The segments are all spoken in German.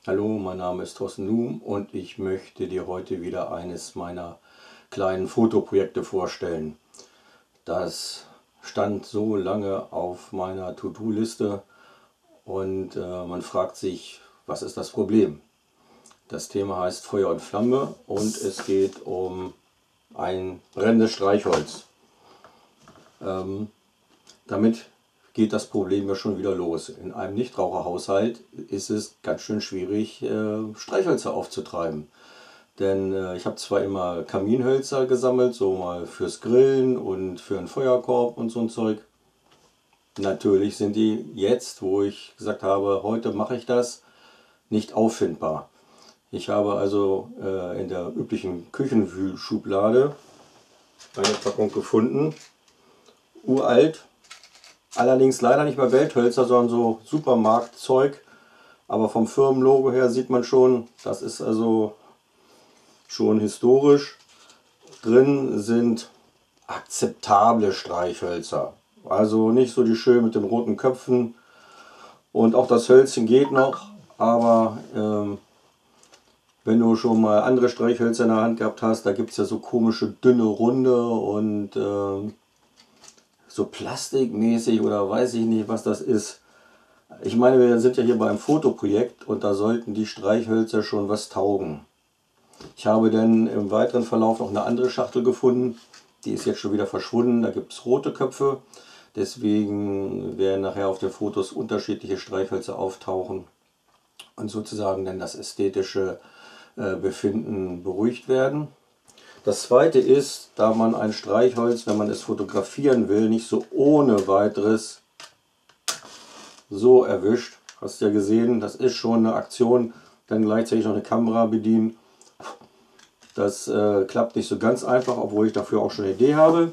Hallo, mein Name ist Thorsten Nuhm und ich möchte dir heute wieder eines meiner kleinen Fotoprojekte vorstellen. Das stand so lange auf meiner To-Do-Liste und man fragt sich, was ist das Problem? Das Thema heißt Feuer und Flamme und es geht um ein brennendes Streichholz. Damit geht das Problem ja schon wieder los. In einem Nichtraucherhaushalt ist es ganz schön schwierig, Streichhölzer aufzutreiben. Denn ich habe zwar immer Kaminhölzer gesammelt, so mal fürs Grillen und für einen Feuerkorb und so ein Zeug. Natürlich sind die jetzt, wo ich gesagt habe, heute mache ich das, nicht auffindbar. Ich habe also in der üblichen Küchenwühlschublade eine Packung gefunden, uralt, allerdings leider nicht mehr Welthölzer, sondern so Supermarktzeug. Aber vom Firmenlogo her sieht man schon, das ist also schon historisch. Drin sind akzeptable Streichhölzer. Also nicht so die schön mit den roten Köpfen. Und auch das Hölzchen geht noch. Aber wenn du schon mal andere Streichhölzer in der Hand gehabt hast, da gibt es ja so komische dünne Runde und so plastikmäßig oder weiß ich nicht, was das ist. Ich meine, wir sind ja hier beim Fotoprojekt und da sollten die Streichhölzer schon was taugen. Ich habe dann im weiteren Verlauf noch eine andere Schachtel gefunden. Die ist jetzt schon wieder verschwunden. Da gibt es rote Köpfe. Deswegen werden nachher auf den Fotos unterschiedliche Streichhölzer auftauchen und sozusagen dann das ästhetische Befinden beruhigt werden. Das zweite ist, da man ein Streichholz, wenn man es fotografieren will, nicht so ohne weiteres so erwischt. Hast ja gesehen, das ist schon eine Aktion. Dann gleichzeitig noch eine Kamera bedienen. Das klappt nicht so ganz einfach, obwohl ich dafür auch schon eine Idee habe.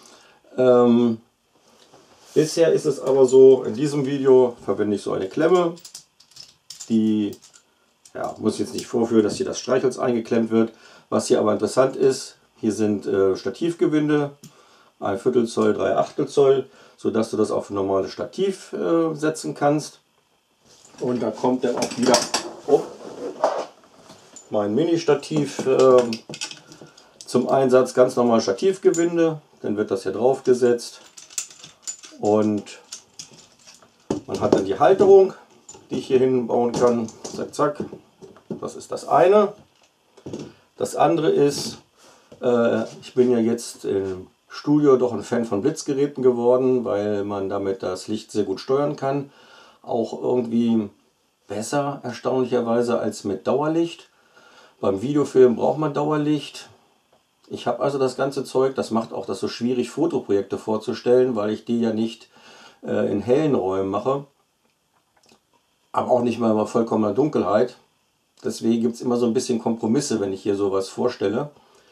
Bisher ist es aber so, in diesem Video verwende ich so eine Klemme. Die muss ich jetzt nicht vorführen, dass hier das Streichholz eingeklemmt wird. Was hier aber interessant ist, hier sind Stativgewinde, 1/4 Zoll, 3/8 Zoll, sodass du das auf ein normales Stativ setzen kannst. Und da kommt dann auch wieder mein Mini-Stativ zum Einsatz, ganz normal Stativgewinde, dann wird das hier drauf gesetzt und man hat dann die Halterung, die ich hier hinbauen kann, zack, zack, das ist das eine. Das andere ist, ich bin ja jetzt im Studio doch ein Fan von Blitzgeräten geworden, weil man damit das Licht sehr gut steuern kann, auch irgendwie besser erstaunlicherweise als mit Dauerlicht. Beim Videofilm braucht man Dauerlicht. Ich habe also das ganze Zeug, das macht auch das so schwierig, Fotoprojekte vorzustellen, weil ich die ja nicht in hellen Räumen mache, aber auch nicht mal bei vollkommener Dunkelheit. Deswegen gibt es immer so ein bisschen Kompromisse, wenn ich hier sowas vorstelle.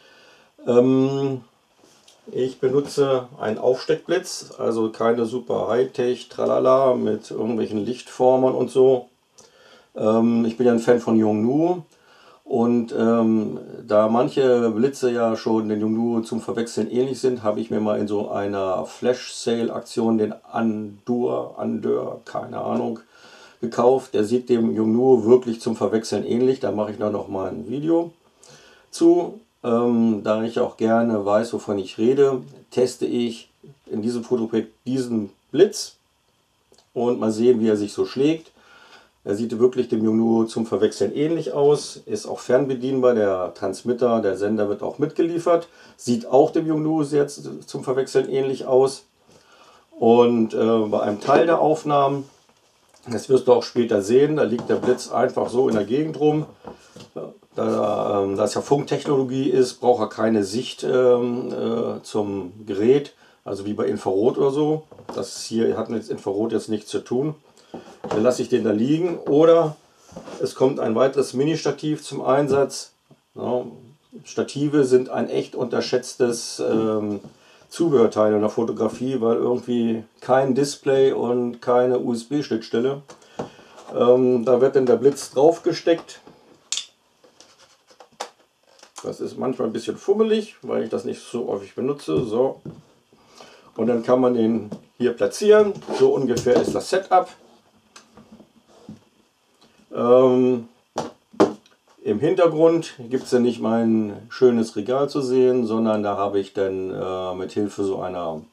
Ich benutze einen Aufsteckblitz, also keine super Hightech Tralala mit irgendwelchen Lichtformern und so. Ich bin ja ein Fan von Yongnuo. Und da manche Blitze ja schon den Yongnuo zum Verwechseln ähnlich sind, habe ich mir mal in so einer Flash-Sale-Aktion den Andeur, keine Ahnung, gekauft. Der sieht dem Yongnuo wirklich zum Verwechseln ähnlich. Da mache ich noch mal ein Video zu. Da ich auch gerne weiß, wovon ich rede, teste ich in diesem Fotoprojekt diesen Blitz und mal sehen, wie er sich so schlägt. Er sieht wirklich dem Yongnuo zum Verwechseln ähnlich aus, ist auch fernbedienbar, der Transmitter, der Sender wird auch mitgeliefert, sieht auch dem Yongnuo sehr zum Verwechseln ähnlich aus. Und bei einem Teil der Aufnahmen, das wirst du auch später sehen, da liegt der Blitz einfach so in der Gegend rum. Da es ja Funktechnologie ist, braucht er keine Sicht zum Gerät, also wie bei Infrarot oder so. Das hier hat mit Infrarot jetzt nichts zu tun. Dann lasse ich den da liegen oder es kommt ein weiteres Mini-Stativ zum Einsatz. Ja, Stative sind ein echt unterschätztes Zubehörteil in der Fotografie, weil irgendwie kein Display und keine USB-Schnittstelle. Da wird dann der Blitz drauf gesteckt. Das ist manchmal ein bisschen fummelig, weil ich das nicht so häufig benutze. So. Und dann kann man den hier platzieren. So ungefähr ist das Setup. Im Hintergrund gibt es ja nicht mein schönes Regal zu sehen, sondern da habe ich dann mit Hilfe so einer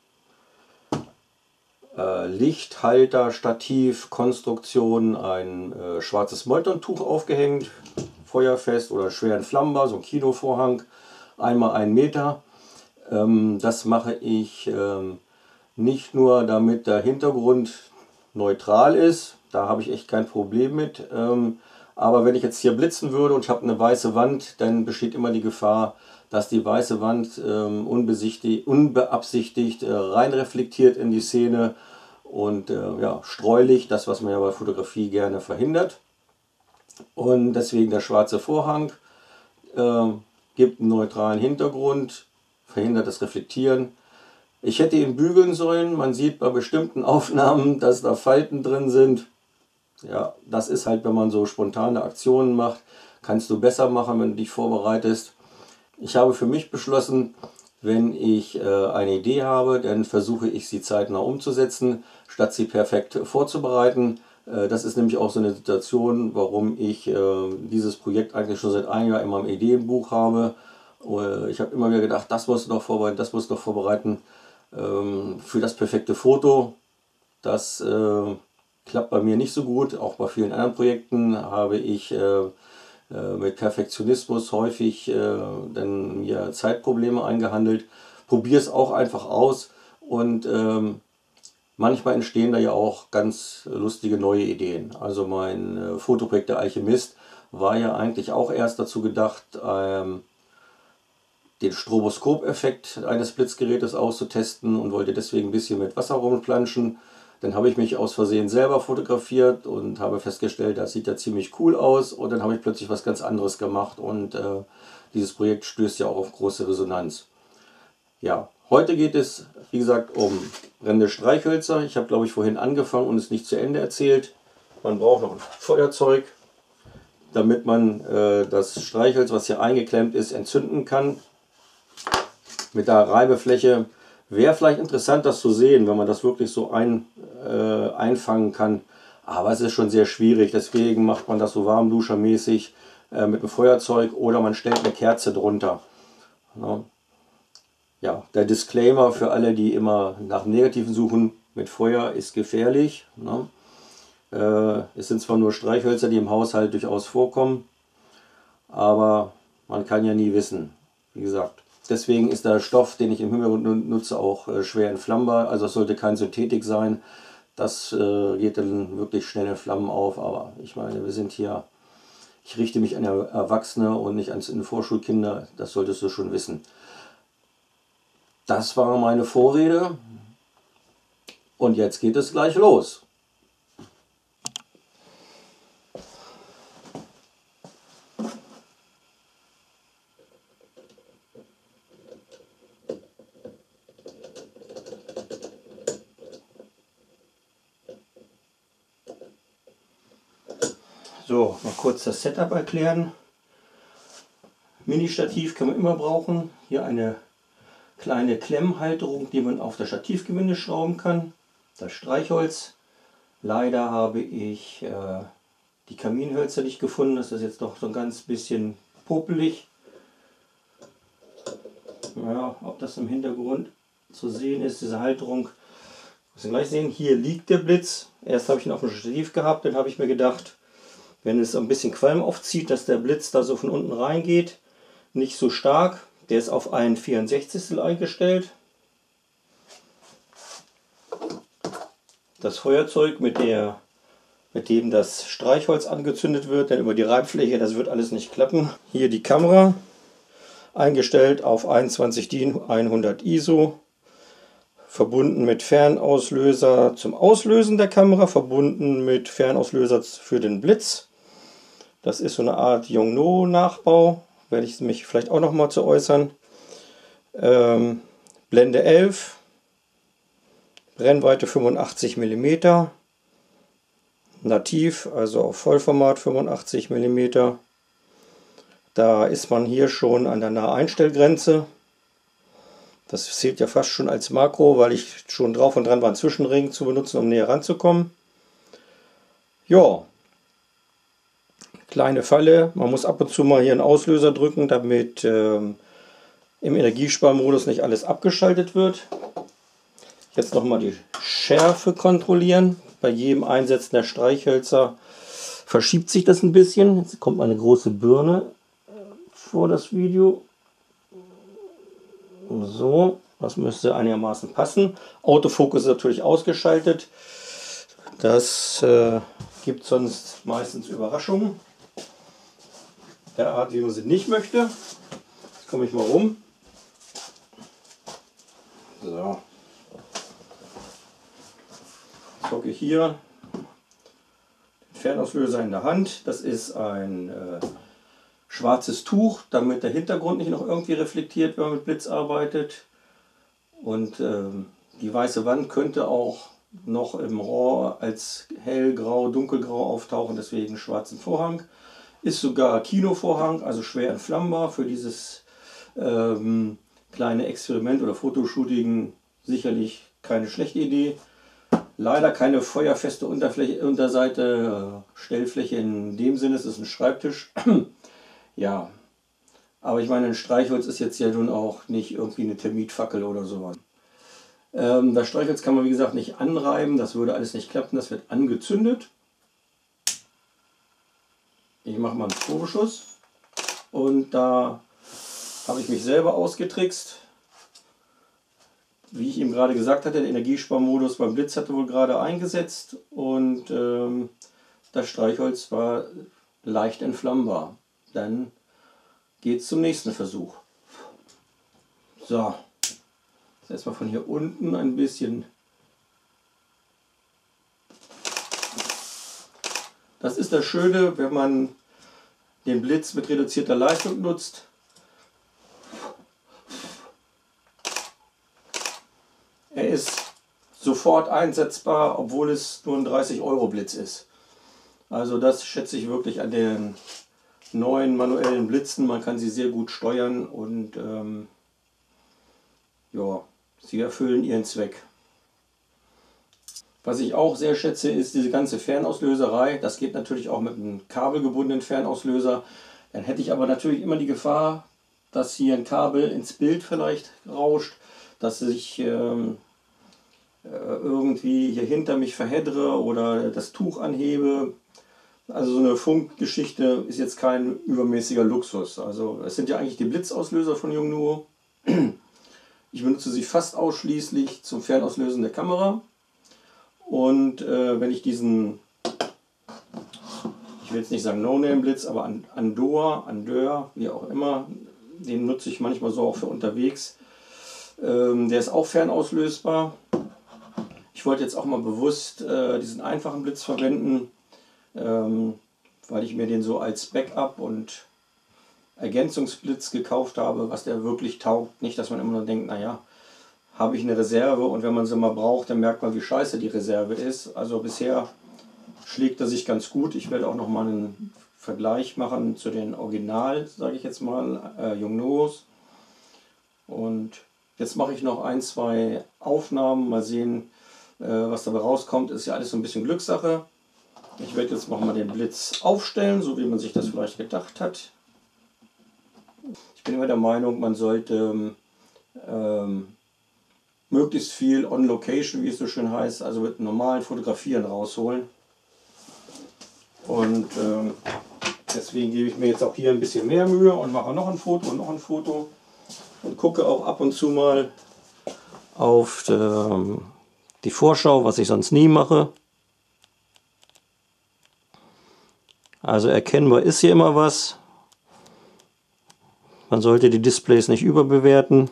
Lichthalter-Stativ-Konstruktion ein schwarzes Moltontuch aufgehängt, feuerfest oder schwer entflammbar, so ein Kinovorhang, einmal 1 Meter. Das mache ich nicht nur, damit der Hintergrund neutral ist, da habe ich echt kein Problem mit. Aber wenn ich jetzt hier blitzen würde und ich habe eine weiße Wand, dann besteht immer die Gefahr, dass die weiße Wand unbeabsichtigt rein reflektiert in die Szene und ja, Streulicht, das was man ja bei Fotografie gerne verhindert. Und deswegen der schwarze Vorhang gibt einen neutralen Hintergrund, verhindert das Reflektieren. Ich hätte ihn bügeln sollen, man sieht bei bestimmten Aufnahmen, dass da Falten drin sind. Ja, das ist halt, wenn man so spontane Aktionen macht, kannst du besser machen, wenn du dich vorbereitest. Ich habe für mich beschlossen, wenn ich eine Idee habe, dann versuche ich sie zeitnah umzusetzen, statt sie perfekt vorzubereiten. Das ist nämlich auch so eine Situation, warum ich dieses Projekt eigentlich schon seit einem Jahr in meinem Ideenbuch habe. Ich habe immer wieder gedacht, das musst du doch vorbereiten, das musst du doch vorbereiten für das perfekte Foto. Das klappt bei mir nicht so gut. Auch bei vielen anderen Projekten habe ich mit Perfektionismus häufig dann mir Zeitprobleme eingehandelt. Probiere es auch einfach aus und manchmal entstehen da ja auch ganz lustige neue Ideen. Also mein Fotoprojekt Der Alchemist war ja eigentlich auch erst dazu gedacht, den Stroboskopeffekt eines Blitzgerätes auszutesten und wollte deswegen ein bisschen mit Wasser rumplanschen. Dann habe ich mich aus Versehen selber fotografiert und habe festgestellt, das sieht ja ziemlich cool aus. Und dann habe ich plötzlich was ganz anderes gemacht und dieses Projekt stößt ja auch auf große Resonanz. Ja, heute geht es, wie gesagt, um brennende Streichhölzer. Ich habe, glaube ich, vorhin angefangen und es nicht zu Ende erzählt. Man braucht noch ein Feuerzeug, damit man das Streichholz, was hier eingeklemmt ist, entzünden kann. Mit der Reibefläche wäre vielleicht interessant, das zu sehen, wenn man das wirklich so einfangen kann. Aber es ist schon sehr schwierig, deswegen macht man das so warmduschermäßig mit einem Feuerzeug oder man stellt eine Kerze drunter. Ja. Ja, der Disclaimer für alle, die immer nach Negativen suchen: mit Feuer ist gefährlich. Ne? Es sind zwar nur Streichhölzer, die im Haushalt durchaus vorkommen, aber man kann ja nie wissen. Wie gesagt, deswegen ist der Stoff, den ich im Hintergrund nutze, auch schwer entflammbar. Also es sollte kein Synthetik sein. Das geht dann wirklich schnell in Flammen auf. Aber ich meine, wir sind hier, ich richte mich an Erwachsene und nicht an Vorschulkinder. Das solltest du schon wissen. Das war meine Vorrede und jetzt geht es gleich los. So, mal kurz das Setup erklären. Mini-Stativ kann man immer brauchen. Hier eine kleine Klemmhalterung, die man auf das Stativgewinde schrauben kann. Das Streichholz. Leider habe ich die Kaminhölzer nicht gefunden. Das ist jetzt doch so ein ganz bisschen popelig. Ja, ob das im Hintergrund zu sehen ist, diese Halterung. Müssen gleich sehen, hier liegt der Blitz. Erst habe ich ihn auf dem Stativ gehabt, dann habe ich mir gedacht, wenn es ein bisschen Qualm aufzieht, dass der Blitz da so von unten reingeht. Nicht so stark. Der ist auf 1/64 eingestellt. Das Feuerzeug, mit dem das Streichholz angezündet wird, dann über die Reibfläche, das wird alles nicht klappen. Hier die Kamera, eingestellt auf 21 DIN 100 ISO, verbunden mit Fernauslöser zum Auslösen der Kamera, verbunden mit Fernauslöser für den Blitz. Das ist so eine Art Yongnuo-Nachbau, werde ich mich vielleicht auch noch mal zu äußern. Blende 11, Brennweite 85 mm, nativ, also auf Vollformat 85 mm. Da ist man hier schon an der Naheinstellgrenze. Das zählt ja fast schon als Makro, weil ich schon drauf und dran war, einen Zwischenring zu benutzen, um näher ranzukommen. Ja, Kleine Falle, man muss ab und zu mal hier einen Auslöser drücken, damit im Energiesparmodus nicht alles abgeschaltet wird. Jetzt nochmal die Schärfe kontrollieren. Bei jedem Einsetzen der Streichhölzer verschiebt sich das ein bisschen. Jetzt kommt eine große Birne vor das Video. So, das müsste einigermaßen passen. Autofokus ist natürlich ausgeschaltet. Das gibt sonst meistens Überraschungen. Der Art, wie man sie nicht möchte. Jetzt komme ich mal rum. So. Jetzt hocke ich hier. Den Fernauslöser in der Hand. Das ist ein schwarzes Tuch, damit der Hintergrund nicht noch irgendwie reflektiert, wenn man mit Blitz arbeitet. Und die weiße Wand könnte auch noch im RAW als hellgrau, dunkelgrau auftauchen, deswegen schwarzen Vorhang. Ist sogar Kinovorhang, also schwer entflammbar. Für dieses kleine Experiment oder Fotoshooting sicherlich keine schlechte Idee. Leider keine feuerfeste Unterseite, Stellfläche in dem Sinne, es ist ein Schreibtisch. Ja, aber ich meine, ein Streichholz ist jetzt ja nun auch nicht irgendwie eine Termitfackel oder sowas. Das Streichholz kann man wie gesagt nicht anreiben, das würde alles nicht klappen, das wird angezündet. Ich mache mal einen Probeschuss und da habe ich mich selber ausgetrickst. Wie ich eben gerade gesagt hatte, der Energiesparmodus beim Blitz hatte wohl gerade eingesetzt und das Streichholz war leicht entflammbar. Dann geht es zum nächsten Versuch. So, jetzt erstmal von hier unten ein bisschen. Das ist das Schöne, wenn man den Blitz mit reduzierter Leistung nutzt. Er ist sofort einsetzbar, obwohl es nur ein 30€ Blitz ist. Also das schätze ich wirklich an den neuen manuellen Blitzen. Man kann sie sehr gut steuern und ja, sie erfüllen ihren Zweck. Was ich auch sehr schätze, ist diese ganze Fernauslöserei. Das geht natürlich auch mit einem kabelgebundenen Fernauslöser. Dann hätte ich aber natürlich immer die Gefahr, dass hier ein Kabel ins Bild vielleicht rauscht, dass ich irgendwie hier hinter mich verheddere oder das Tuch anhebe. Also so eine Funkgeschichte ist jetzt kein übermäßiger Luxus. Also es sind ja eigentlich die Blitzauslöser von Yongnuo. Ich benutze sie fast ausschließlich zum Fernauslösen der Kamera. Und wenn ich diesen, ich will jetzt nicht sagen No-Name-Blitz, aber Andor, wie auch immer, den nutze ich manchmal so auch für unterwegs. Der ist auch fernauslösbar. Ich wollte jetzt auch mal bewusst diesen einfachen Blitz verwenden, weil ich mir den so als Backup und Ergänzungsblitz gekauft habe, was der wirklich taugt. Nicht, dass man immer nur denkt, naja, habe ich eine Reserve und wenn man sie mal braucht, dann merkt man, wie scheiße die Reserve ist. Also bisher schlägt er sich ganz gut. Ich werde auch noch mal einen Vergleich machen zu den Original, sage ich jetzt mal, Yongnuos. Und jetzt mache ich noch ein, zwei Aufnahmen, mal sehen, was dabei rauskommt. Ist ja alles so ein bisschen Glückssache. Ich werde jetzt noch mal den Blitz aufstellen, so wie man sich das vielleicht gedacht hat. Ich bin immer der Meinung, man sollte möglichst viel on location, wie es so schön heißt, also mit normalen Fotografieren rausholen. Und deswegen gebe ich mir jetzt auch hier ein bisschen mehr Mühe und mache noch ein Foto und noch ein Foto. Und gucke auch ab und zu mal auf die Vorschau, was ich sonst nie mache. Also erkennbar ist hier immer was. Man sollte die Displays nicht überbewerten.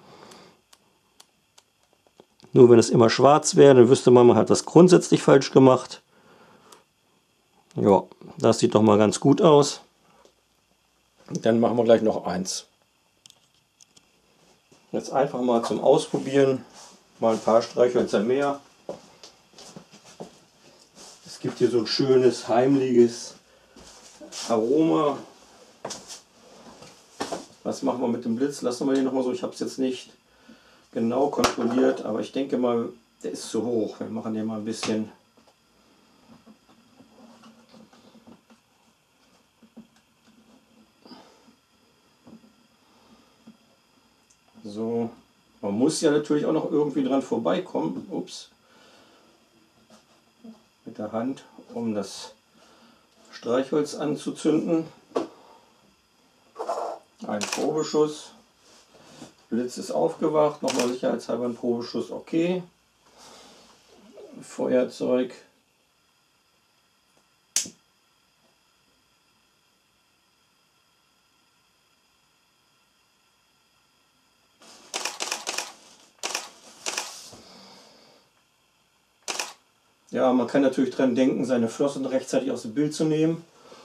Nur wenn es immer schwarz wäre, dann wüsste man, man hat das grundsätzlich falsch gemacht. Ja, das sieht doch mal ganz gut aus. Dann machen wir gleich noch eins. Jetzt einfach mal zum Ausprobieren, mal ein paar Streichhölzer mehr. Es gibt hier so ein schönes, heimliches Aroma. Was machen wir mit dem Blitz? Lassen wir den nochmal so. Ich habe es jetzt nicht genau kontrolliert, aber ich denke mal, der ist zu hoch. Wir machen den mal ein bisschen. So, man muss ja natürlich auch noch irgendwie dran vorbeikommen. Ups. Mit der Hand, um das Streichholz anzuzünden. Ein Probeschuss. Blitz ist aufgewacht. Nochmal sicherheitshalber ein Probeschuss. Okay. Feuerzeug. Ja, man kann natürlich dran denken, seine Flossen rechtzeitig aus dem Bild zu nehmen.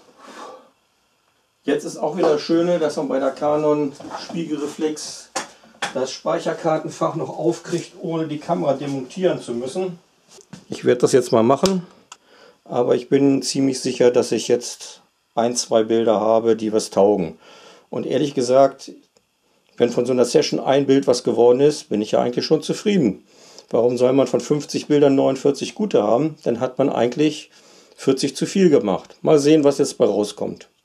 Jetzt ist auch wieder das Schöne, dass man bei der Canon Spiegelreflex das Speicherkartenfach noch aufkriegt, ohne die Kamera demontieren zu müssen. Ich werde das jetzt mal machen, aber ich bin ziemlich sicher, dass ich jetzt 1, 2 Bilder habe, die was taugen. Und ehrlich gesagt, wenn von so einer Session ein Bild was geworden ist, bin ich ja eigentlich schon zufrieden. Warum soll man von 50 Bildern 49 gute haben? Dann hat man eigentlich 40 zu viel gemacht. Mal sehen, was jetzt bei rauskommt.